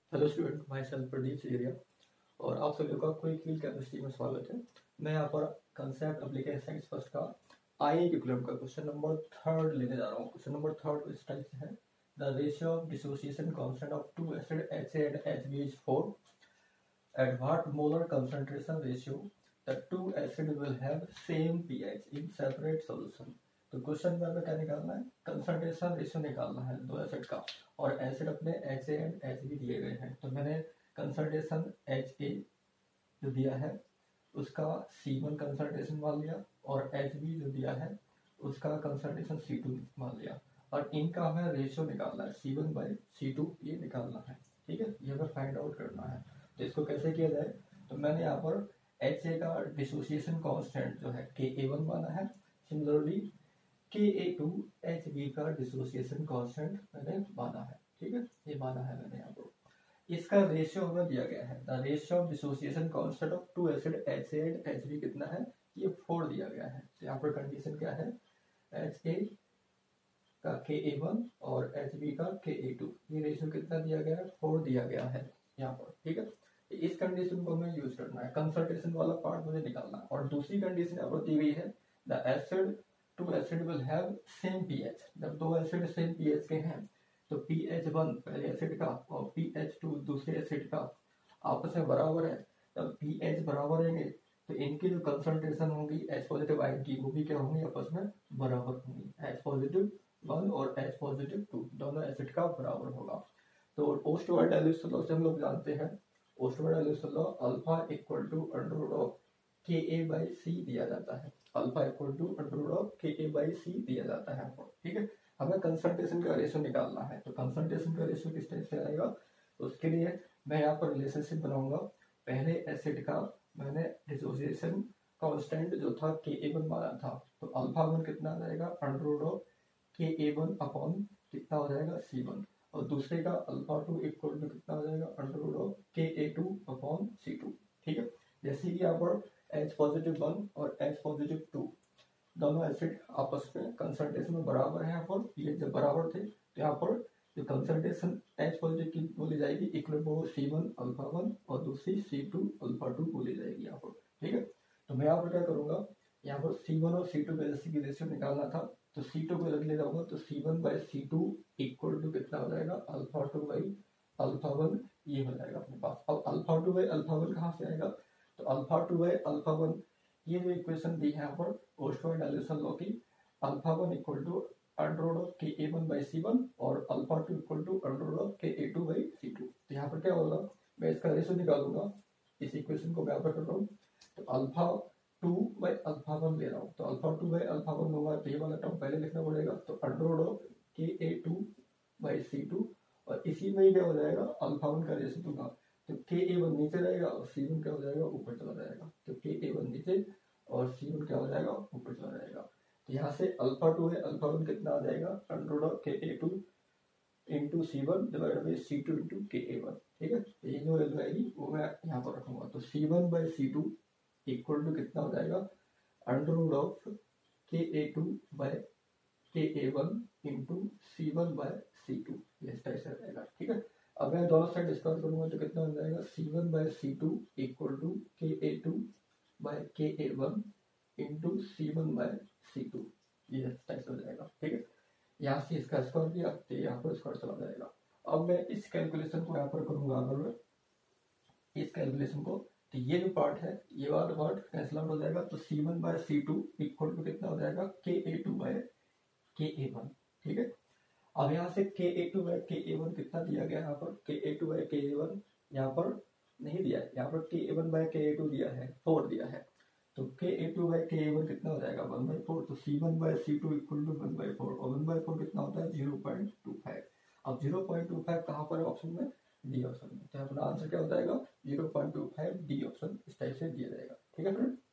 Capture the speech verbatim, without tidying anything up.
Hello student, my self Pradeep Seria और आप सभी का क्विक फील्ड केमिस्ट्री में स्वागत है। मैं यहाँ पर कंसेप्ट एप्लीकेशन साइंस फर्स्ट का आई इक्विलिब्रियम का क्वेश्चन नंबर थर्ड लेने जा रहा हूँ। क्वेश्चन नंबर थर्ड इस टाइप से है, the ratio of dissociation constant of two acid H A and H B is four. At what molar concentration ratio the two acid will have same pH in separate solution. तो question में हमें क्या निकालना है, concentration ratio निकालना है दो acid का, और एसिड अपने H A and H B दिए गए हैं। तो मैंने कंसंट्रेशन एच ए जो दिया है उसका सी वन कंसंट्रेशन मान लिया, और एच बी जो दिया है उसका कंसंट्रेशन सी टू मान लिया, और इनका हमें रेशियो निकालना है C one by C two, ये निकालना है। ठीक है, ये हमें फाइंड आउट करना है। तो इसको कैसे किया जाए, तो मैंने यहाँ पर एच ए का डिसोसिएशन कांस्टेंट जो है के ए वन माना है। Similarly K A two H B का डिसोसिएशन कांस्टेंट मैंने माना है। ठीक है, ये माना है मैंने यहाँ पर। इसका रेशियो हमें दिया गया है, the ratio of dissociation constant of two acid H A and H B कितना है, ये फोर दिया गया है। तो यहाँ पर कंडीशन क्या है, एच ए का के ए वन और एच बी का के ए टू, ये रेशियो कितना दिया गया है, फोर दिया गया है यहाँ पर। ठीक है, इस कंडीशन को हमें यूज करना है, कंसंट्रेशन वाला पार्ट मुझे निकालना है। और दूसरी कंडीशन यहाँ पर दी गई है, the acid two acid will have same pH. जब दो एसिड सेम पीएच के हैं तो पीएच वन पहले एसिड का और पीएच टू दूसरे एसिड का आपस में बराबर है। तब पीएच बराबर रहेंगे तो इनकी जो कंसंट्रेशन होंगी एच पॉजिटिव आयन की, वो भी क्या होंगी, आपस में बराबर होंगी। एच पॉजिटिव वन और एच पॉजिटिव टू दोनों एसिड का बराबर होगा। तो ओस्टोवाइड डाइल्यूशन लॉ से हम लोग जानते हैं, Ostwald dilution law alpha equal to under root of K A by C दिया जाता है। Alpha equal to under root of K A by C दिया जाता है आपको। ठीक है, हमें कंसंट्रेशन का रेशियो निकालना है। तो कंसंट्रेशन का रेशियो किस टाइप से आएगा, तो उसके लिए मैं यहाँ पर रिलेशनशिप बनाऊंगा। पहले एसिड का मैंने डिसोसिएशन कांस्टेंट जो था के ए वन माना था, तो अल्फा वन कितना आ जाएगा, under root of K A one upon कितना हो जाएगा, सी वन। और दूसरे का अल्फा टू इक्वल टू कितना हो जाएगा, under root of K A two upon C two. ठीक है, जैसे कि यहाँ पर H पॉजिटिव वन और H पॉजिटिव टू दोनों एसिड आपस में कंसंट्रेशन में बराबर है। यहाँ पर ये जब बराबर थे तो यहाँ पर जो कंसंट्रेशन H पॉजिटिव की बोली जाएगी equal C one alpha one, और दूसरी सी टू अल्फा टू बोली जाएगी यहाँ पर। ठीक है, तो मैं यहाँ पर क्या करूंगा, यहाँ पर सी वन और सी टू के की रेशियो निकालना था, तो सी टू को रख ले जाऊंगा। तो C one by C two equal to कितना हो जाएगा, alpha two by alpha one, ये हो जाएगा अपने पास। अब alpha two by alpha one कहाँ से आएगा, तो alpha two by alpha one, ये जो इक्वेशन दी है यहाँ पर ओस्टोवाइड डाइल्यूशन लॉ की, alpha one equal to under root of K A one by C one और alpha two equal to under root of K A two by C two. तो यहाँ पर क्या होगा, मैं इसका रेशियो निकालूंगा। इस इक्वेशन को मैं यहाँ पर कर रहा हूँ, तो alpha two by alpha one ले रहा हूँ, तो alpha two by alpha one होगा, तो ये वाला टर्म पहले लिखना पड़ेगा। तो under root of K A two by C two, और इसी में ही क्या हो जाएगा, अल्फा वन का रेशियो दूंगा, तो के ए वन नीचे रहेगा और सी वन क्या हो जाएगा, ऊपर चला जाएगा। तो के ए वन नीचे और सी वन क्या हो जाएगा, ऊपर चला जाएगा। तो यहाँ से अल्फा टू है, अल्फा वन कितना आ जाएगा, under root of K A two into C one divided by C two into K A one. ठीक है, तो ये जो वैल्यू आएगी वो मैं यहाँ पर रखूंगा। तो C one by C two equal to कितना हो जाएगा, under root of K A two by K A one into C one by C two, ये इस टाइप से रहेगा। ठीक है, अब मैं दोनों साइड डिस्काउंट करूंगा तो कितना हो जाएगा, C one by C two equal to K A two by K A one into C one by C two, ये इस टाइप से हो जाएगा। ठीक है, यहाँ से इसका स्क्वायर किया तो यहाँ पर स्क्वायर चला जाएगा। अब मैं इस कैलकुलेशन को यहाँ पर करूंगा, अगर इस कैलकुलेशन को, तो ये जो पार्ट है ये वाला पार्ट कैंसिल आउट हो जाएगा। तो C one by C two equal to कितना हो जाएगा, के A two by K A one. ठीक है, अब यहाँ से के A two by K A one कितना दिया गया, यहाँ पर के A two by K A one यहाँ पर नहीं दिया है, यहाँ पर के A one by K A to दिया है, फोर दिया है। तो के A two by K A one कितना हो जाएगा, वन बाई फोर। तो C one by C two equal to one by four, और वन बाई फोर कितना होता है, जीरो पॉइंट टू फाइव। अब जीरो पॉइंट टू फाइव कहाँ पर है ऑप्शन में, डी ऑप्शन में। तो अपना आंसर क्या हो जाएगा, zero point two five D option, इस टाइप से दिया जाएगा। ठीक है फ्रेंड।